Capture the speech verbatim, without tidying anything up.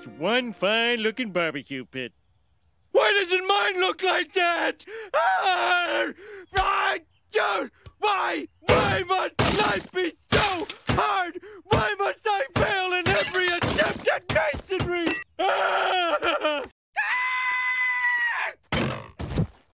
Just one fine-looking barbecue pit. Why doesn't mine look like that? Ah! Ah! Ah! Why? Why must life be so hard? Why must I fail in every attempt at